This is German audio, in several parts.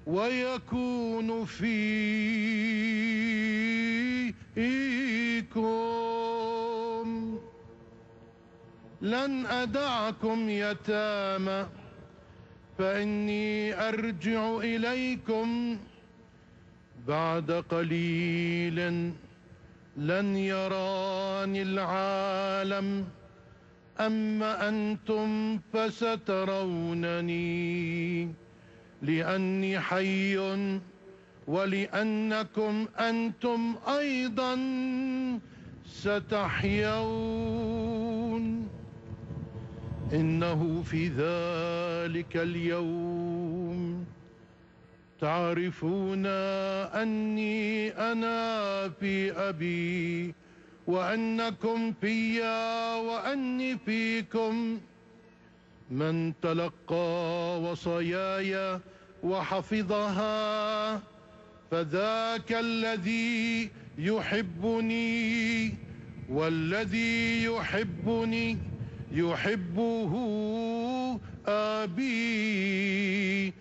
ويكون فيكم. لن أدعكم يتامى، فإني أرجع إليكم بعد قليل. لن يراني العالم، أما أنتم فسترونني، لأني حي ولأنكم أنتم أيضا ستحيون. إنه في ذلك اليوم تعرفون أني أنا في أبي، وأنكم فيا وأني فيكم. من تلقى وصاياي وحفظها فذاك الذي يحبني، والذي يحبني يحبه أبي.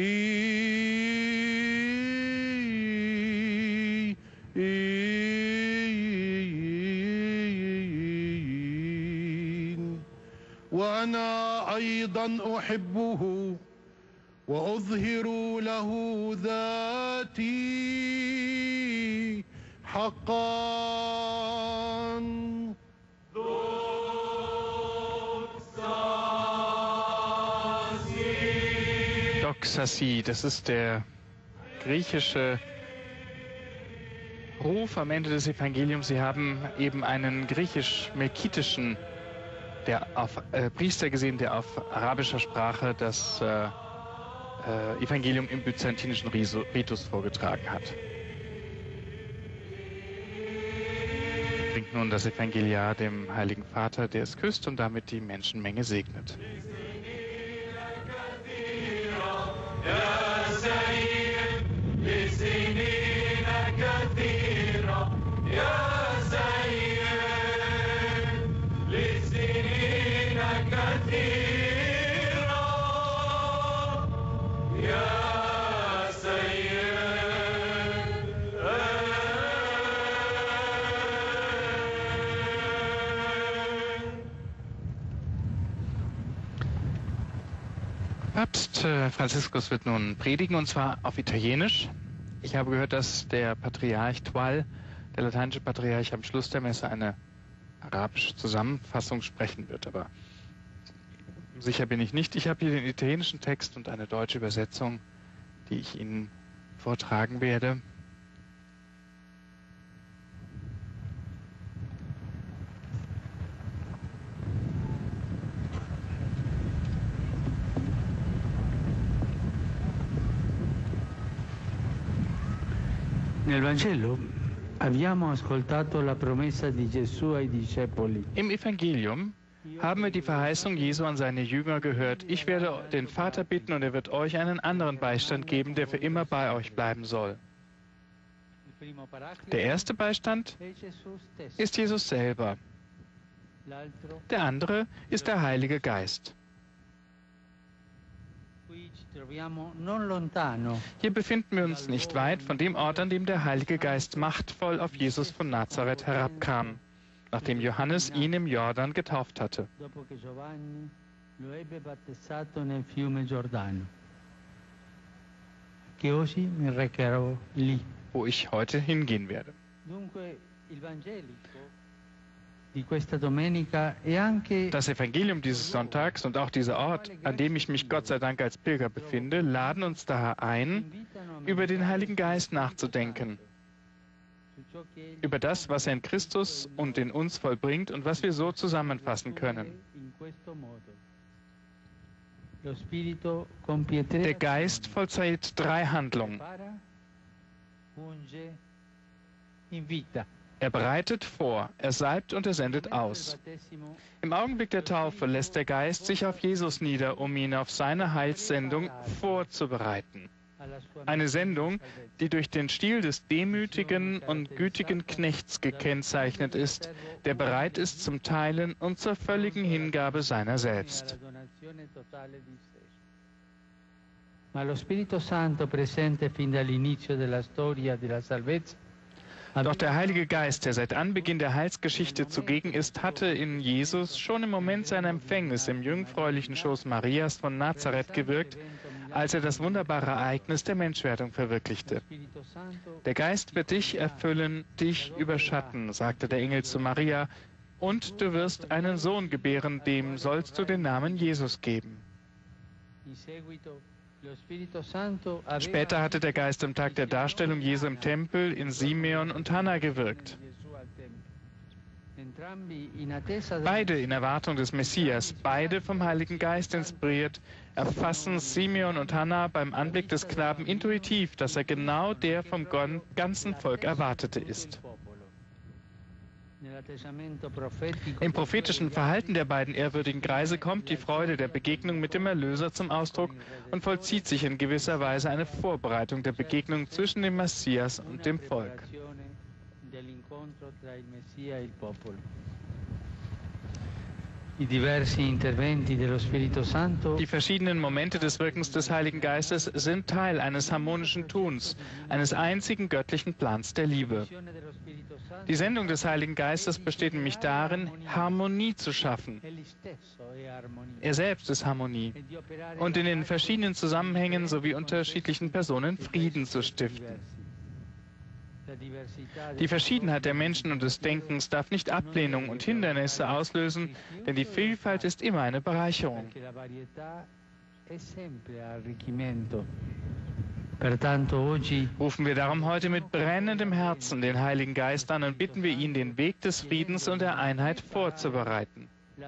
وأنا أيضا أحبه وأظهر له ذاتي حقا. Doxasi, das ist der griechische Ruf am Ende des Evangeliums. Sie haben eben einen griechisch-melkitischen Priester gesehen, der auf arabischer Sprache das Evangelium im byzantinischen Ritus vorgetragen hat. Bringt nun das Evangeliar dem Heiligen Vater, der es küsst und damit die Menschenmenge segnet. Papst Franziskus wird nun predigen, und zwar auf Italienisch. Ich habe gehört, dass der Patriarch Tual, der lateinische Patriarch, am Schluss der Messe eine arabische Zusammenfassung sprechen wird, aber sicher bin ich nicht. Ich habe hier den italienischen Text und eine deutsche Übersetzung, die ich Ihnen vortragen werde. Nel Vangelo abbiamo ascoltato la promessa di Gesù ai discepoli. Im Evangelium haben wir die Verheißung Jesu an seine Jünger gehört: Ich werde den Vater bitten, und er wird euch einen anderen Beistand geben, der für immer bei euch bleiben soll. Der erste Beistand ist Jesus selber. Der andere ist der Heilige Geist. Hier befinden wir uns nicht weit von dem Ort, an dem der Heilige Geist machtvoll auf Jesus von Nazareth herabkam, nachdem Johannes ihn im Jordan getauft hatte. Wo ich heute hingehen werde. Das Evangelium dieses Sonntags und auch dieser Ort, an dem ich mich Gott sei Dank als Pilger befinde, laden uns daher ein, über den Heiligen Geist nachzudenken, über das, was er in Christus und in uns vollbringt und was wir so zusammenfassen können. Der Geist vollzieht 3 Handlungen. Er bereitet vor, er salbt und er sendet aus. Im Augenblick der Taufe lässt der Geist sich auf Jesus nieder, um ihn auf seine Heilssendung vorzubereiten. Eine Sendung, die durch den Stil des demütigen und gütigen Knechts gekennzeichnet ist, der bereit ist zum Teilen und zur völligen Hingabe seiner selbst. Ma lo Spirito Santo presente fin dall'inizio della storia della salvezza. Doch der Heilige Geist, der seit Anbeginn der Heilsgeschichte zugegen ist, hatte in Jesus schon im Moment seiner Empfängnis im jungfräulichen Schoß Marias von Nazareth gewirkt, als er das wunderbare Ereignis der Menschwerdung verwirklichte. Der Geist wird dich erfüllen, dich überschatten, sagte der Engel zu Maria, und du wirst einen Sohn gebären, dem sollst du den Namen Jesus geben. Später hatte der Geist am Tag der Darstellung Jesu im Tempel in Simeon und Hannah gewirkt. Beide in Erwartung des Messias, beide vom Heiligen Geist inspiriert, erfassen Simeon und Hannah beim Anblick des Knaben intuitiv, dass er genau der vom ganzen Volk Erwartete ist. Im prophetischen Verhalten der beiden ehrwürdigen Greise kommt die Freude der Begegnung mit dem Erlöser zum Ausdruck und vollzieht sich in gewisser Weise eine Vorbereitung der Begegnung zwischen dem Messias und dem Volk. Die verschiedenen Momente des Wirkens des Heiligen Geistes sind Teil eines harmonischen Tuns, eines einzigen göttlichen Plans der Liebe. Die Sendung des Heiligen Geistes besteht nämlich darin, Harmonie zu schaffen. Er selbst ist Harmonie und in den verschiedenen Zusammenhängen sowie unterschiedlichen Personen Frieden zu stiften. Die Verschiedenheit der Menschen und des Denkens darf nicht Ablehnung und Hindernisse auslösen, denn die Vielfalt ist immer eine Bereicherung. Rufen wir darum heute mit brennendem Herzen den Heiligen Geist an und bitten wir ihn, den Weg des Friedens und der Einheit vorzubereiten.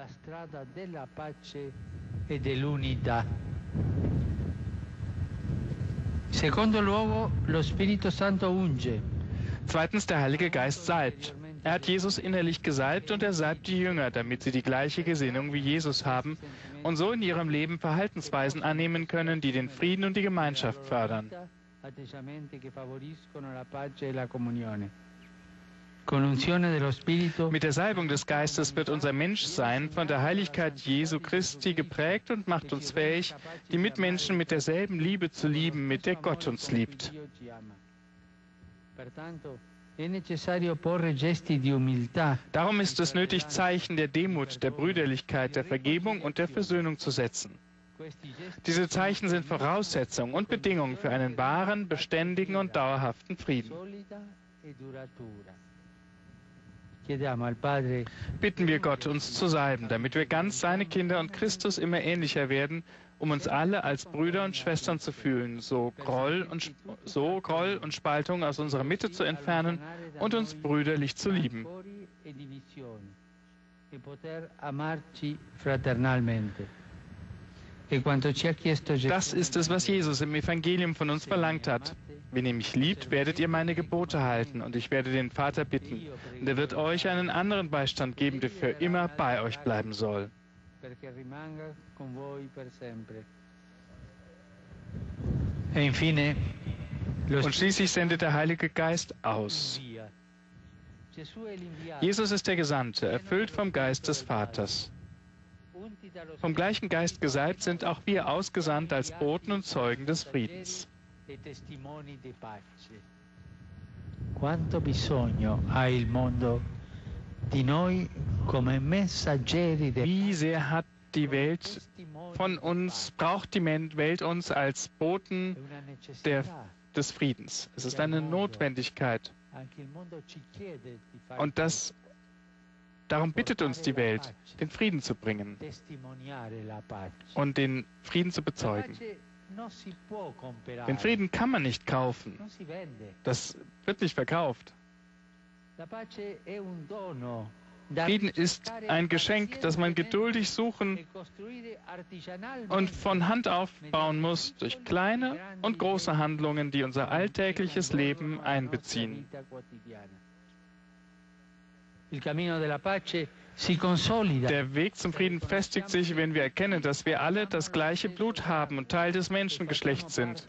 Secondo luogo, lo Spirito Santo unge. Zweitens, der Heilige Geist salbt. Er hat Jesus innerlich gesalbt und er salbt die Jünger, damit sie die gleiche Gesinnung wie Jesus haben und so in ihrem Leben Verhaltensweisen annehmen können, die den Frieden und die Gemeinschaft fördern. Mit der Salbung des Geistes wird unser Menschsein von der Heiligkeit Jesu Christi geprägt und macht uns fähig, die Mitmenschen mit derselben Liebe zu lieben, mit der Gott uns liebt. Darum ist es nötig, Zeichen der Demut, der Brüderlichkeit, der Vergebung und der Versöhnung zu setzen. Diese Zeichen sind Voraussetzung und Bedingung für einen wahren, beständigen und dauerhaften Frieden. Bitten wir Gott, uns zu salben, damit wir ganz seine Kinder und Christus immer ähnlicher werden, um uns alle als Brüder und Schwestern zu fühlen, so Groll und Spaltung aus unserer Mitte zu entfernen und uns brüderlich zu lieben. Das ist es, was Jesus im Evangelium von uns verlangt hat. Wenn ihr mich liebt, werdet ihr meine Gebote halten und ich werde den Vater bitten. Und er wird euch einen anderen Beistand geben, der für immer bei euch bleiben soll. Und schließlich sendet der Heilige Geist aus. Jesus ist der Gesandte, erfüllt vom Geist des Vaters. Vom gleichen Geist gesalbt sind auch wir ausgesandt als Boten und Zeugen des Friedens. Quanto bisogno ha il mondo di noi come messaggeri Wie sehr hat die Welt von uns, braucht die Welt uns als Boten des Friedens. Es ist eine Notwendigkeit. Und darum bittet uns die Welt, den Frieden zu bringen und den Frieden zu bezeugen. Den Frieden kann man nicht kaufen. Das wird nicht verkauft. Frieden ist ein Geschenk, das man geduldig suchen und von Hand aufbauen muss durch kleine und große Handlungen, die unser alltägliches Leben einbeziehen. Der Weg zum Frieden festigt sich, wenn wir erkennen, dass wir alle das gleiche Blut haben und Teil des Menschengeschlechts sind.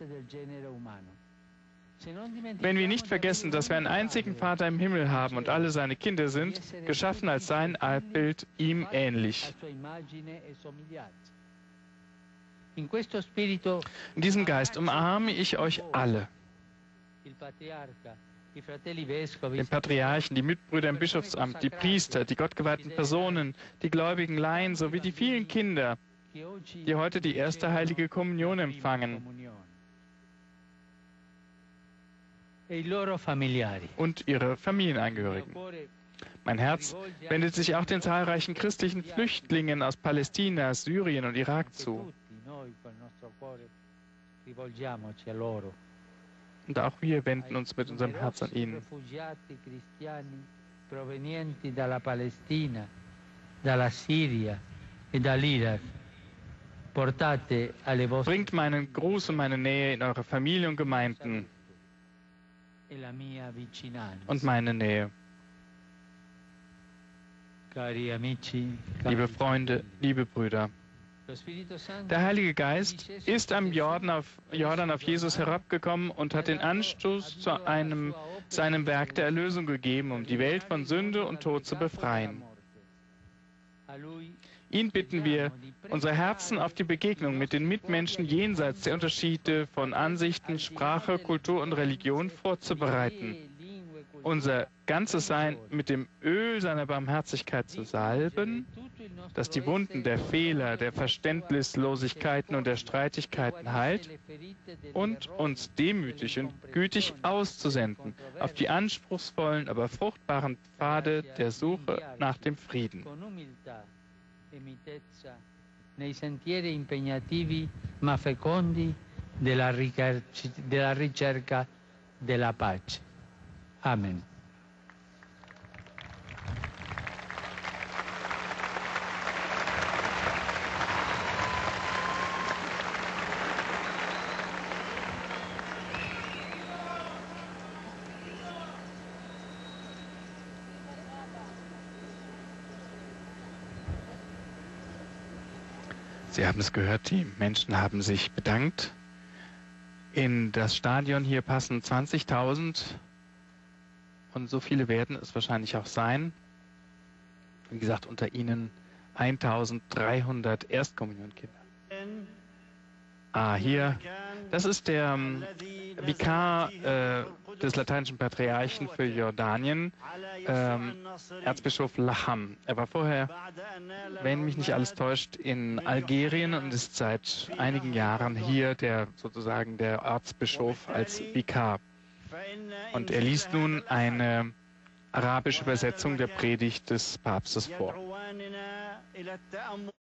Wenn wir nicht vergessen, dass wir einen einzigen Vater im Himmel haben und alle seine Kinder sind, geschaffen als sein Abbild, ihm ähnlich. In questo spirito In diesem Geist umarme ich euch alle, il patriarca, i fratelli vescovi, den Patriarchen, die Mitbrüder im Bischofsamt, die Priester, die gottgeweihten Personen, die gläubigen Laien sowie die vielen Kinder, die heute die erste heilige Kommunion empfangen, e i loro familiari. und ihre Familienangehörigen. Mein Herz wendet sich auch den zahlreichen christlichen Flüchtlingen aus Palästina, Syrien und Irak zu. Und auch wir wenden uns mit unserem Herz an ihn. Rifugiati cristiani provenienti dalla Palestina, dalla Siria e dall'Iraq. Portate alle vostre Bringt meinen Gruß und meine Nähe in eure Familie und Gemeinden e la mia vicinanza. und meine Nähe. Cari amici, Liebe Freunde, liebe Brüder, lo Spirito Santo der Heilige Geist ist am Jordan auf Jesus herabgekommen und hat den Anstoß zu seinem Werk der Erlösung gegeben, um die Welt von Sünde und Tod zu befreien. a lui Ihn bitten wir, unsere Herzen auf die Begegnung mit den Mitmenschen jenseits der Unterschiede von Ansichten, Sprache, Kultur und Religion vorzubereiten, unser ganzes Sein mit dem Öl seiner Barmherzigkeit zu salben, das die Wunden der Fehler, der Verständnislosigkeiten und der Streitigkeiten heilt, und uns demütig und gütig auszusenden auf die anspruchsvollen, aber fruchtbaren Pfade der Suche nach dem Frieden. con umiltà e mitezza nei sentieri impegnativi ma fecondi della ricerca della pace. Amen. Sie haben es gehört, die Menschen haben sich bedankt. In das Stadion hier passen 20.000 und so viele werden es wahrscheinlich auch sein. Wie gesagt, unter ihnen 1.300 Erstkommunionkinder. Hier, das ist der Vikar des lateinischen Patriarchen für Jordanien, Erzbischof Lacham. Er war vorher, wenn mich nicht alles täuscht, in Algerien und ist seit einigen Jahren hier sozusagen der Erzbischof als Vikar. Und er liest nun eine arabische Übersetzung der Predigt des Papstes vor.